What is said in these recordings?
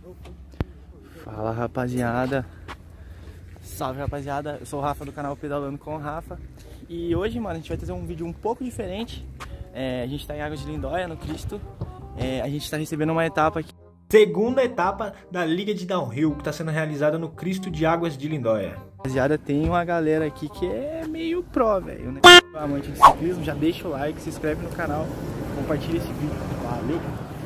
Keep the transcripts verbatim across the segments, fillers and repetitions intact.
Fala, rapaziada. Salve, rapaziada. Eu sou o Rafa do canal Pedalando com o Rafa. E hoje, mano, a gente vai trazer um vídeo um pouco diferente. É, a gente tá em Águas de Lindóia, no Cristo. É, a gente tá recebendo uma etapa aqui. Segunda etapa da Liga de Downhill, que está sendo realizada no Cristo de Águas de Lindóia. Rapaziada, tem uma galera aqui que é meio pró, velho, né? Amante de ciclismo, já deixa o like, se inscreve no canal, compartilha esse vídeo. Valeu!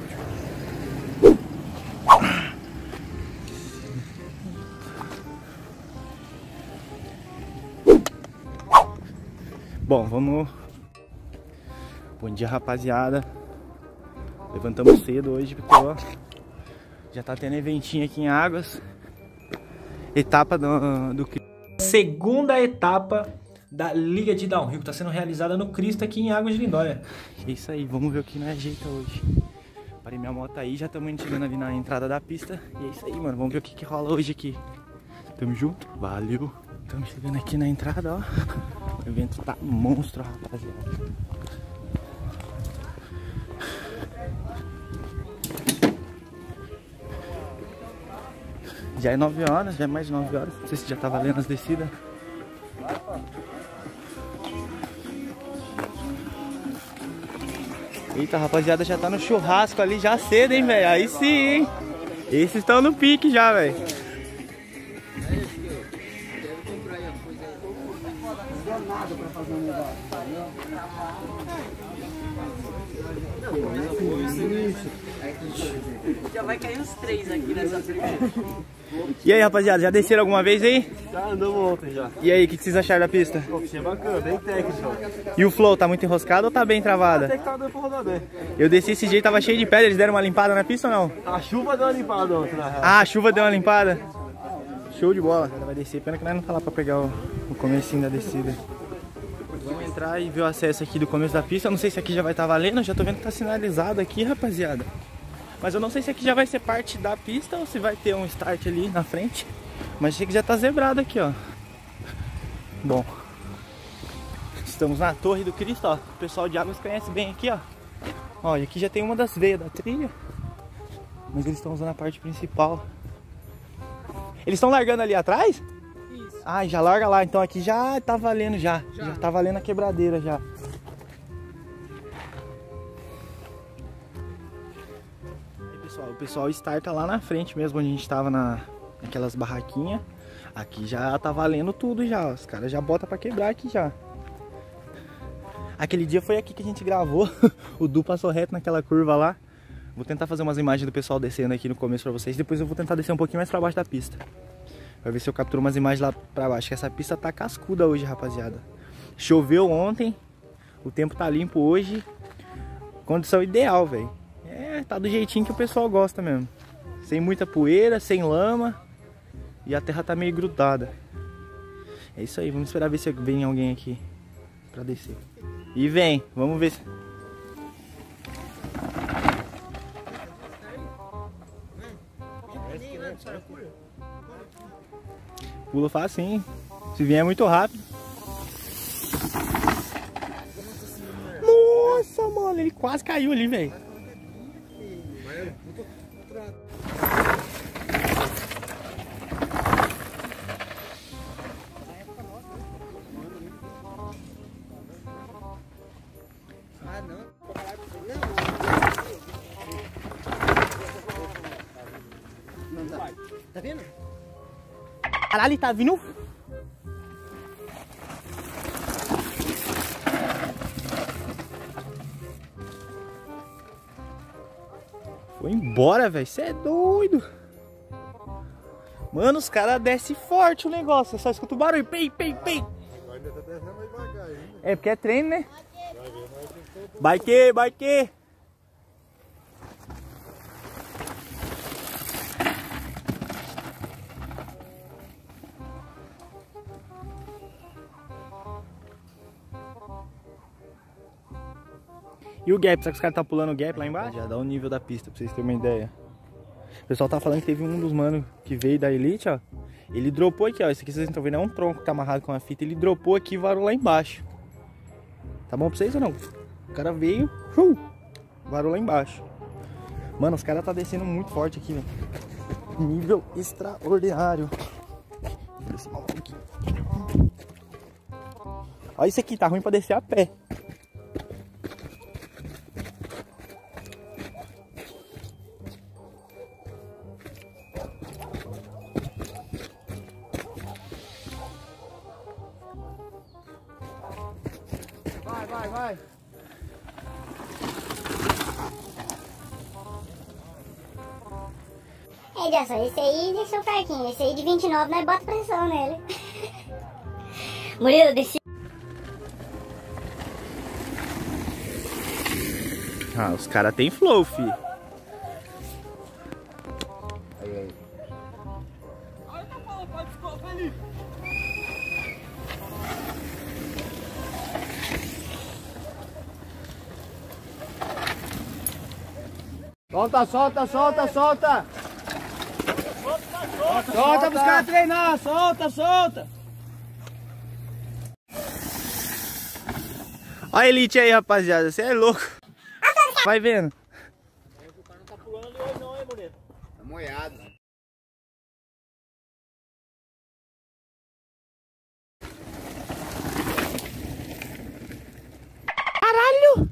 Bom, vamos... Bom dia, rapaziada. Levantamos cedo hoje porque, ó, já tá tendo eventinho aqui em Águas. Etapa do, do... Segunda etapa da Liga de Downhill, que está sendo realizada no Cristo aqui em Águas de Lindóia. É isso aí, vamos ver o que nós ajeita hoje. Parei minha moto aí, já estamos chegando ali na entrada da pista. E é isso aí, mano, vamos ver o que, que rola hoje aqui. Tamo junto? Valeu! Estamos chegando aqui na entrada, ó. O evento tá monstro, rapaziada. Já é nove horas, já é mais de nove horas. Não sei se já tá valendo as descidas. Eita, rapaziada, já tá no churrasco ali já cedo, hein, velho. Aí sim, hein. Esses estão no pique já, velho. Já vai cair uns três aqui nessa primeira. E aí, rapaziada, já desceram alguma vez aí? Já andamos ontem já. E aí, o que, que vocês acharam da pista? Pô, é bacana, bem técnico. E o flow, tá muito enroscado ou tá bem travada? Até que tá dando pra rodar bem. Eu desci esse dia e tava cheio de pedra, eles deram uma limpada na pista ou não? A chuva deu uma limpada ontem, na real. Ah, a chuva deu uma limpada? Show de bola. Ela vai descer, pena que nós não tá lá pra pegar o, o comecinho da descida. Vamos entrar e ver o acesso aqui do começo da pista. Eu não sei se aqui já vai estar valendo, eu já tô vendo que tá sinalizado aqui, rapaziada. Mas eu não sei se aqui já vai ser parte da pista ou se vai ter um start ali na frente. Mas achei que já tá zebrado aqui, ó. Bom, estamos na Torre do Cristo, ó. O pessoal de Águas conhece bem aqui, ó. Olha, aqui já tem uma das veias da trilha. Mas eles estão usando a parte principal. Eles estão largando ali atrás? Isso. Ah, já larga lá. Então aqui já tá valendo já. Já, já tá valendo a quebradeira já. Pessoal, o pessoal starta lá na frente mesmo, onde a gente tava na, naquelas barraquinhas. Aqui já tá valendo tudo já, os caras já botam pra quebrar aqui já. Aquele dia foi aqui que a gente gravou, o Du passou reto naquela curva lá. Vou tentar fazer umas imagens do pessoal descendo aqui no começo pra vocês, depois eu vou tentar descer um pouquinho mais pra baixo da pista. Pra ver se eu capturo umas imagens lá pra baixo, que essa pista tá cascuda hoje, rapaziada. Choveu ontem, o tempo tá limpo hoje, condição ideal, velho. É, tá do jeitinho que o pessoal gosta mesmo. Sem muita poeira, sem lama. E a terra tá meio grudada. É isso aí, vamos esperar ver se vem alguém aqui pra descer. E vem, vamos ver se... Pula facinho. Se vier é muito rápido. Nossa, mano, ele quase caiu ali, velho. Ah, não. Não tá. Tá vendo? Caralho, tá vindo. Foi embora, velho. Você é doido. Mano, os caras descem forte o negócio. Só escuta o barulho. Pei, pei, pei. É porque é treino, né? Vai que, vai que. E o gap, será que os caras tá pulando o gap lá embaixo? Já dá o nível da pista pra vocês terem uma ideia. O pessoal tá falando que teve um dos manos que veio da Elite, ó. Ele dropou aqui, ó. Esse aqui vocês estão vendo é um tronco que tá amarrado com uma fita. Ele dropou aqui e varou lá embaixo. Tá bom pra vocês ou não? O cara veio, uh, varou lá embaixo. Mano, os caras tá descendo muito forte aqui, velho. Nível extraordinário. Olha isso aqui, tá ruim pra descer a pé. Vai, vai, vai. É, Jason, esse aí deixou fraquinho. Esse aí de vinte e nove, nós bota pressão nele. Murilo, desci. Ah, os caras tem flow, fi. Aí, aí. Solta, solta, solta, solta! Solta, solta pros caras treinar! Solta, solta! Olha a Elite aí, rapaziada. Você é louco. Vai vendo. O cara não tá pulando ali hoje não, hein, bonito? Tá molhado. Caralho!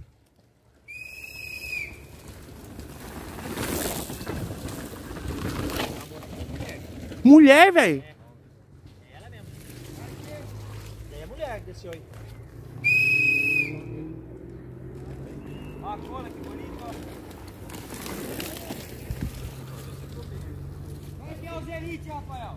Mulher, velho. É ela mesmo. É a mulher que desceu aí. Ó a cola, que bonito, ó. Como é que é os Elite, Rafael?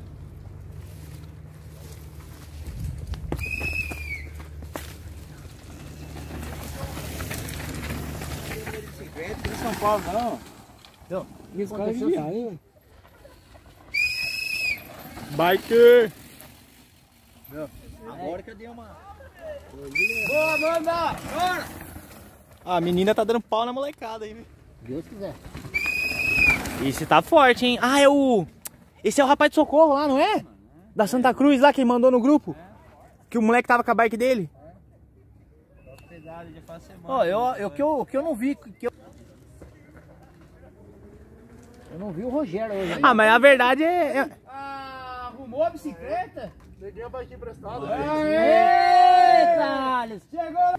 Em São Paulo não. Não. Esse cara é viagem, hein? Biker. Agora que eu dei uma. Boa, Amanda! Bora! Ah, a menina tá dando pau na molecada aí, viu? Deus quiser. Esse tá forte, hein? Ah, é o... Esse é o rapaz de socorro lá, não é? Da Santa Cruz lá, que ele mandou no grupo. Que o moleque tava com a bike dele. Ó, eu, eu, que eu, que eu não vi, que eu... eu não vi o Rogério hoje. Ah, mas a verdade é... é... Ah, arrumou a bicicleta? Peguei a bike emprestada. Eita, Thales! Chegou!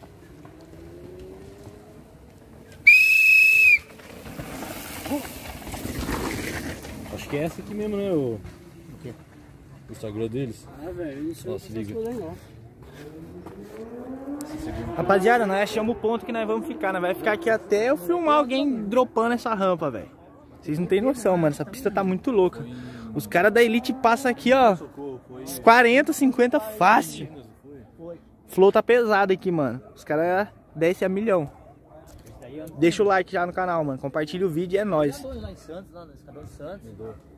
Acho que é essa aqui mesmo, né? O, o Instagram deles. Ah, velho, isso Nossa, liga. não. Rapaziada, nós achamos o ponto que nós vamos ficar. Nós vamos ficar aqui até eu filmar alguém dropando essa rampa, velho. Vocês não tem noção, mano. Essa pista tá muito louca. Os caras da Elite passam aqui, ó. Uns quarenta, cinquenta fácil. Flow tá pesado aqui, mano. Os caras descem a milhão. Deixa o like já no canal, mano. Compartilha o vídeo e é nóis. Lá em Santos, lá no Escadão de Santos.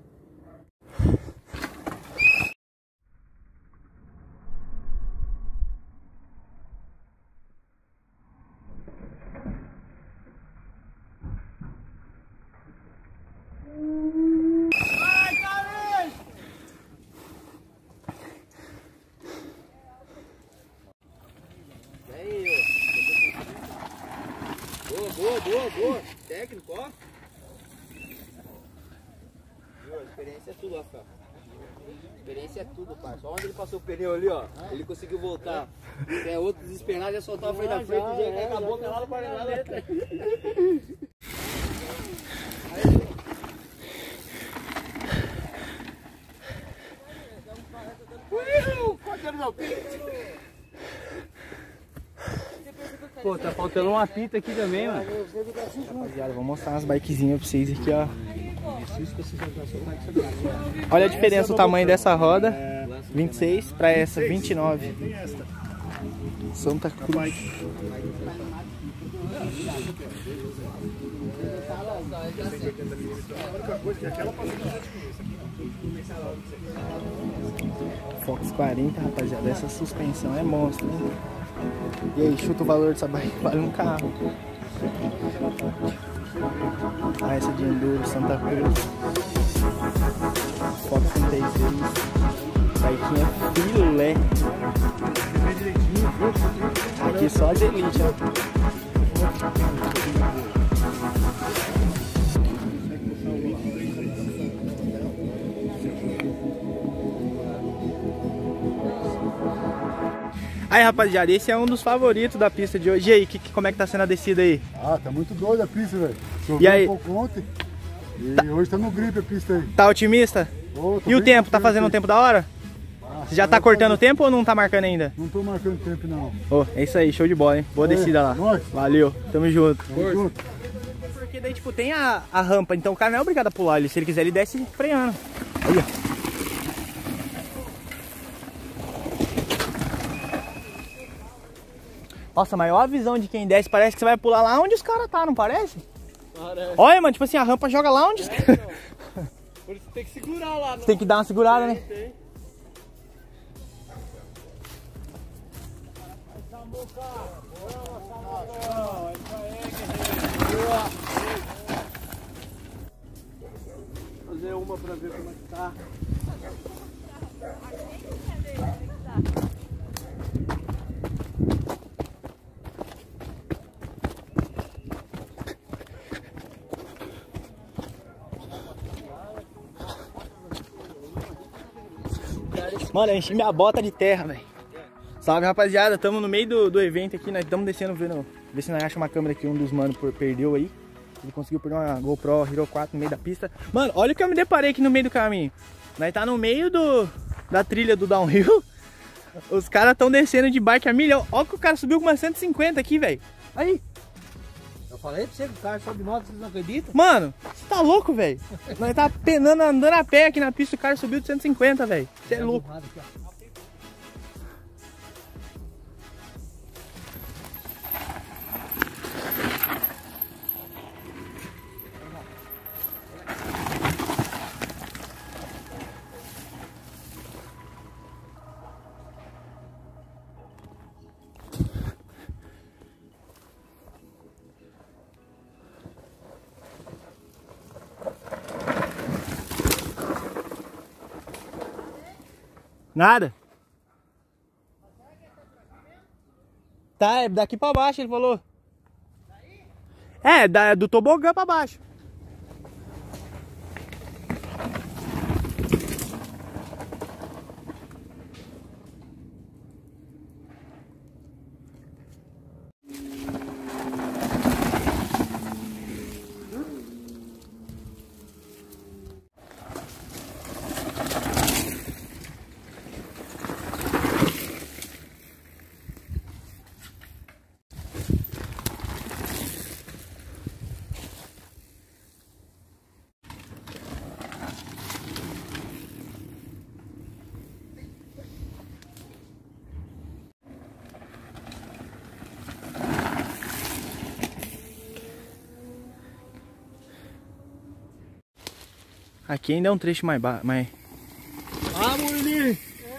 Boa, boa, boa, boa. Técnico, ó. Viu? A experiência é tudo, Rafael. Experiência é tudo, pai. Só onde ele passou o pneu ali, ó. Ele conseguiu voltar. Tem outro desesperado, já soltar o freio da frente. O dia que acabou, pelado para nada. Pô, tá faltando uma fita aqui também, mano. Rapaziada, vou mostrar umas bikezinhas pra vocês aqui, ó. Olha a diferença, o tamanho dessa roda. vinte e seis para essa, vinte e nove. Santa Cruz. Fox quarenta, rapaziada. Essa suspensão é monstro, hein? E aí, chuta o valor dessa bike, vale um carro. Ah, essa de Enduro, Santa Cruz. Fox trinta e seis. Biquinha filé. Aqui só as Elite, ó. Aí, rapaziada, esse é um dos favoritos da pista de hoje. E aí, que, que, como é que tá sendo a descida aí? Ah, tá muito doida a pista, velho. E aí? Choveu um pouco ontem. E tá. Hoje tá no gripe a pista aí. Tá otimista? Oh, e o tempo? Tá fazendo um tempo da hora? Ah, Você já tá cortando o tempo ou não tá marcando ainda? Não tô marcando tempo, não. Oh, é isso aí, show de bola, hein? Boa é, descida lá. Nós. Valeu, tamo junto. Tamo junto. Porque daí, tipo, tem a, a rampa, então o cara não é obrigado a pular. Ele, se ele quiser, ele desce freando. Olha. Nossa, mas olha a visão de quem desce, parece que você vai pular lá onde os caras tá, não parece? Parece. Olha, mano, tipo assim, a rampa joga lá onde os caras... É, por isso tem que segurar lá. Não? Tem que dar uma segurada, tem, né? Tem. Fazer uma pra ver como é que tá. Mano, eu enchi minha bota de terra, velho. Salve, rapaziada. Tamo no meio do, do evento aqui. Nós estamos descendo, vendo, ver se nós achamos uma câmera que um dos manos perdeu aí. Ele conseguiu perder uma GoPro Hero quatro no meio da pista. Mano, olha o que eu me deparei aqui no meio do caminho. Nós tá no meio do, da trilha do downhill. Os caras estão descendo de bike a milhão. Olha que o cara subiu com uma cento e cinquenta aqui, velho. Aí. Eu falei pra você que o cara sobe moto, vocês não acreditam? Mano, você tá louco, velho? Nós tá penando, andando a pé aqui na pista, o cara subiu de cento e cinquenta, velho. Você é louco. Nada. Tá, é daqui pra baixo, ele falou. É, da, do tobogã pra baixo. Aqui ainda é um trecho mais baixo, mais... Ah, Murilo!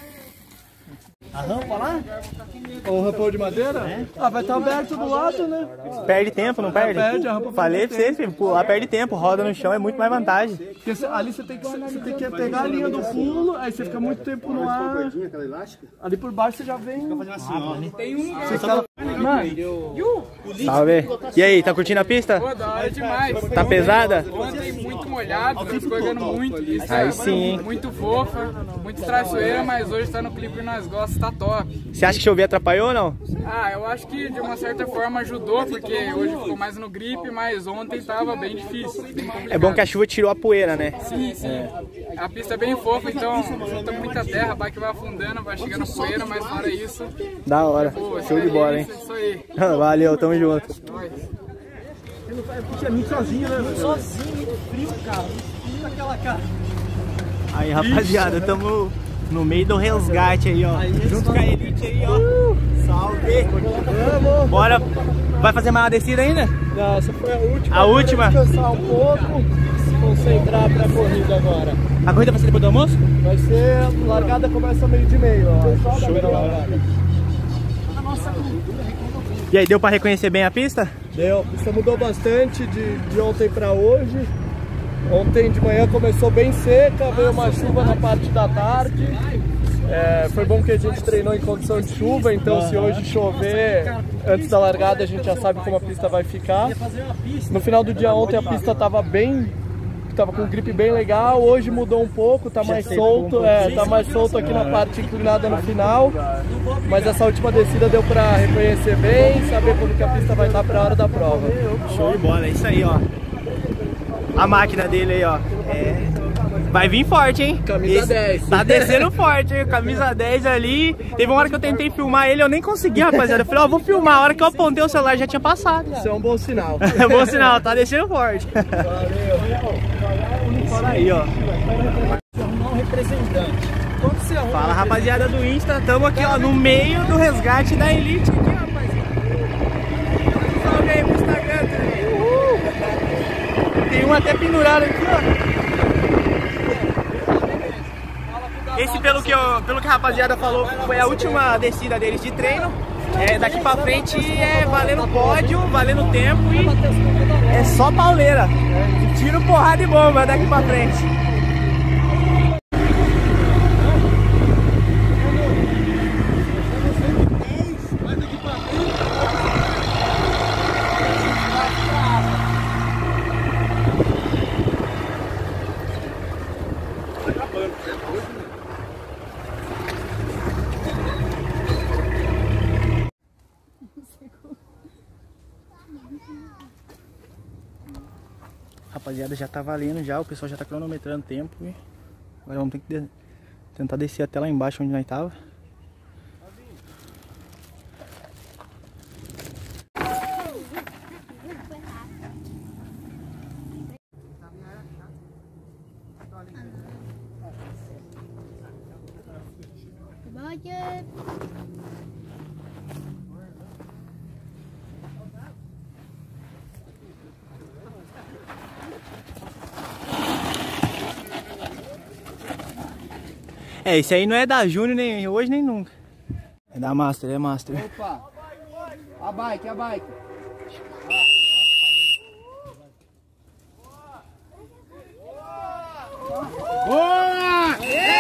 A rampa lá? O rampão de madeira? É. Ah, vai estar aberto do lado, né? Perde tempo, não perde? Perde, a rampa Falei pra vocês, filho, pular perde tempo, roda no chão é muito mais vantagem. Porque cê, ali você tem, que, você tem que pegar a linha do pulo, aí você fica muito tempo no ar. Ali por baixo você já vem... Tem um... Você fica... Mano, salve. E aí, tá curtindo a pista? Pô, da hora demais. Tá pesada? Ontem muito molhado, tá escorregando muito. Isso aí é sim, hein? Muito fofa, muito traiçoeira, mas hoje tá no clipe que nós gostamos, tá top. Você acha que chover atrapalhou ou não? Ah, eu acho que de uma certa forma ajudou, porque hoje ficou mais no gripe, mas ontem tava bem difícil. Bem é bom que a chuva tirou a poeira, né? Sim, sim. É. A pista é bem fofa, então junta muita terra, a bike vai afundando, vai chegando poeira, mas fora isso... Da hora. Pô, show de bola, hein? Isso aí. Valeu, tamo junto. é muito sozinho, né? Sozinho, frio, cara. Frio daquela cara. Aí, rapaziada, tamo no meio do resgate aí, ó. Aí, junto com a Elite aí, ó. Uh, salve! Vamos. Bora. Vai fazer mais uma descida ainda? Não, essa foi a última. A última? Descansar um pouco, se concentrar pra corrida agora. A corrida vai ser depois do almoço? Vai ser, a largada começa meio de meio, ó. Show de largada. E aí, deu pra reconhecer bem a pista? Deu, a pista mudou bastante de, de ontem pra hoje. Ontem de manhã começou bem seca, veio uma chuva na parte da tarde. É, foi bom que a gente treinou em condição de chuva, então se hoje chover antes da largada a gente já sabe como a pista vai ficar. No final do dia ontem a pista estava bem, tava com um grip bem legal, hoje mudou um pouco, tá mais solto, é, tá mais solto aqui na parte inclinada no final, mas essa última descida deu pra reconhecer bem, saber como que a pista vai estar pra hora da prova. Show de bola, é isso aí, ó. A máquina dele aí, ó. É... Vai vir forte, hein? Camisa Esse dez. Tá descendo forte, hein? Camisa dez ali. Teve uma hora que eu tentei filmar ele, eu nem consegui, rapaziada. Eu falei, ó, vou filmar. A hora que eu apontei o celular já tinha passado. Isso é um bom sinal. É bom sinal, tá descendo forte. Isso aí, ó. Um representante. Fala, rapaziada do Insta. Tamo aqui, ó, no meio do resgate da Elite aqui, rapaziada. Salve aí pro Instagram também. Uhul. Tem um até pendurado aqui, ó. Esse, pelo que, eu, pelo que a rapaziada falou, foi a última descida deles de treino. É, daqui pra frente é valendo pódio, valendo tempo e é só pauleira. É, tiro, porrada e bomba daqui pra frente. Rapaziada, já tá valendo já, o pessoal já tá cronometrando tempo e agora vamos ter que de tentar descer até lá embaixo onde nós tava. É, esse aí não é da Júnior nem hoje nem nunca. É da Master, é Master. Opa! A bike, a bike. Boa!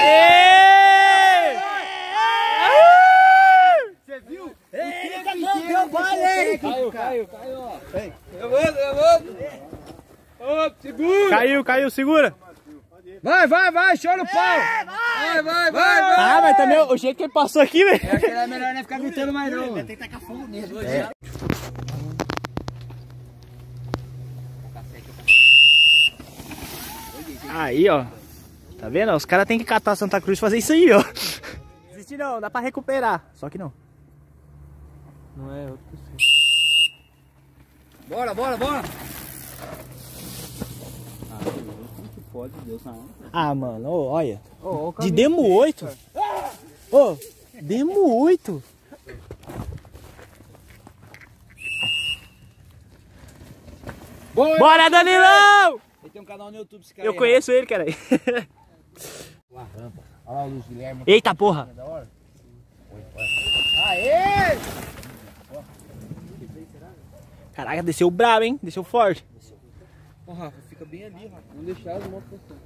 Você viu? Eita, não, deu baile, hein? Caiu, caiu, caiu, ó. Levanta, levanta. Ô, segura. Caiu, caiu, segura. Vai, vai, vai, show no pau! Vai, vai, vai, vai! Ah, mas também o jeito que ele passou aqui, velho. Eu acho que era melhor não ficar gritando mais não. Tem que tacar fogo mesmo. É. Aí, ó. Tá vendo? Os caras têm que catar Santa Cruz e fazer isso aí, ó. Desistir não, dá pra recuperar. Só que não. Não é outro que Bora, bora, bora! Pode, Deus não. Ah, mano, ó, olha. Oh, de Demo oito. Ô, oh, Demo oito. Bora, Bora, Danilão! Ele tem um canal no YouTube, esse cara. Eu conheço ele, cara. Uma rampa. Olha lá o Luiz Guilherme. Eita porra! Aê! Caraca, desceu brabo, hein? Desceu forte. Ô, Rafa, fica bem ali, Rafa. Não deixar as motos passando.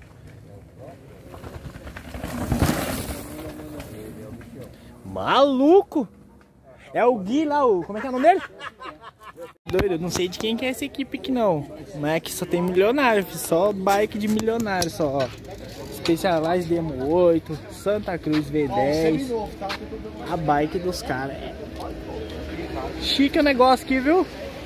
Maluco! É o Gui lá, o... como é que é o nome dele? Doido, eu não sei de quem que é essa equipe aqui não. Mas é que só tem milionário, só bike de milionário só, ó. Specialized Demo oito, Santa Cruz V dez. A bike dos caras. Chique o negócio aqui, viu?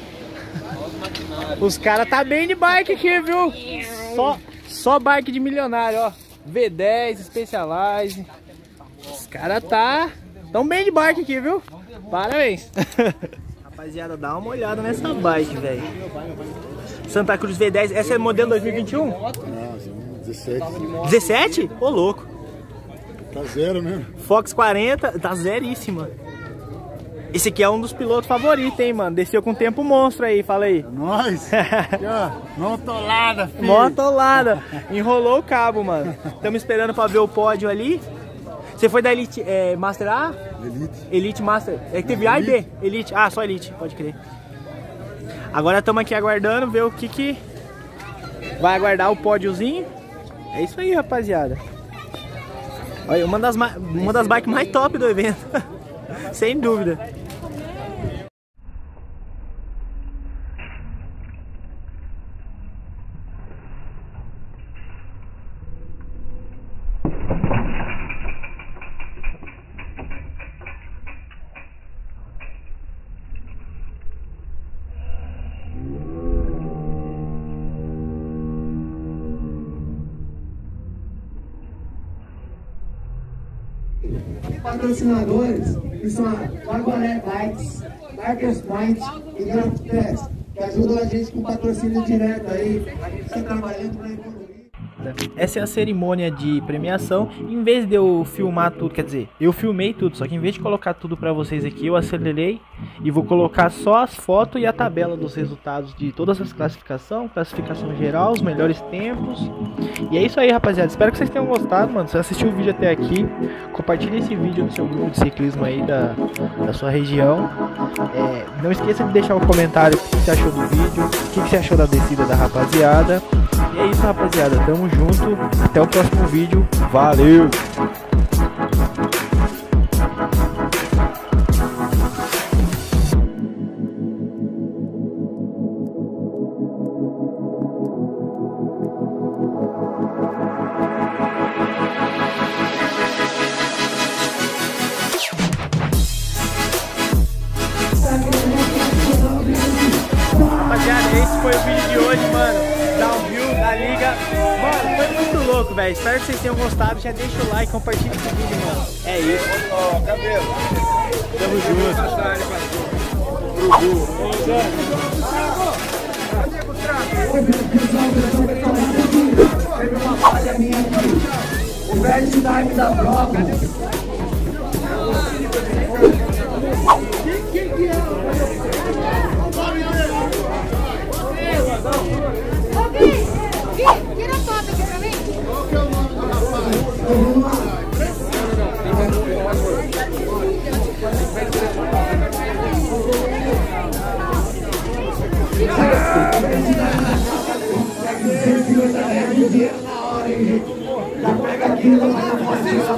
Os caras tá bem de bike aqui, viu? Só, só bike de milionário, ó. V dez, Specialized. Os caras tá tão bem de bike aqui, viu? Parabéns. Rapaziada, dá uma olhada nessa bike, velho. Santa Cruz V dez, essa é modelo dois mil e vinte e um? Não, dezessete. dezessete? Ô, louco. Tá zero, né? Fox quarenta, tá zeríssima. Esse aqui é um dos pilotos favoritos, hein, mano. Desceu com tempo monstro aí, fala aí. Nós. Aqui, ó, motolada, filho. Motolada. Enrolou o cabo, mano. Estamos esperando pra ver o pódio ali. Você foi da Elite é, Master A? Elite. Elite Master. É que teve A e B? Elite. Ah, só Elite, pode crer. Agora estamos aqui aguardando ver o que que vai aguardar o pódiozinho. É isso aí, rapaziada. Olha, uma das, uma das bikes mais top do evento. Sem dúvida. Patrocinadores, que são a Bagualé Bikes, Darkest Point e Grand Fest, que ajudam a gente com patrocínio direto aí. A gente está trabalhando para evoluir. Essa é a cerimônia de premiação. Em vez de eu filmar tudo, quer dizer, eu filmei tudo, só que em vez de colocar tudo pra vocês aqui, eu acelerei e vou colocar só as fotos e a tabela dos resultados de todas as classificações, classificação geral, os melhores tempos. E é isso aí, rapaziada. Espero que vocês tenham gostado, mano. Se você assistiu o vídeo até aqui, compartilhe esse vídeo no seu grupo de ciclismo aí da, da sua região. É, não esqueça de deixar um comentário o que você achou do vídeo, o que você achou da descida da rapaziada. E é isso, rapaziada, tamo junto, até o próximo vídeo, valeu! Rapaziada, esse foi o vídeo de hoje, mano. Downhill da liga. Mano, foi muito louco, velho. Espero que vocês tenham gostado. Já deixa o like, compartilha esse vídeo, mano. É isso. Ó, cabelo. Tamo junto. O bad time da prova. Quem que é? Tira foto aqui pra mim. Qual que é o nome do rapaz? Já pega aquilo lá na Francisco!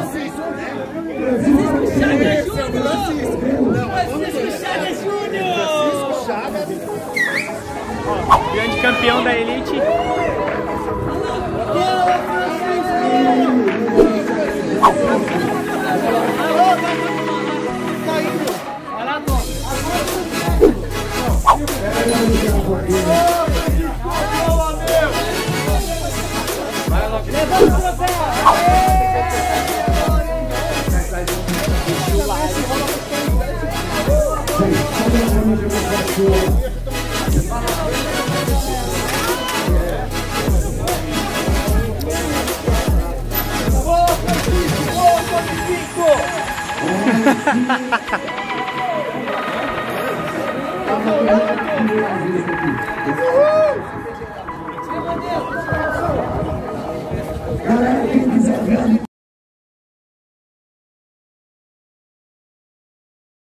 Francisco Chagas! Grande campeão da elite. Galera, quem quiser ver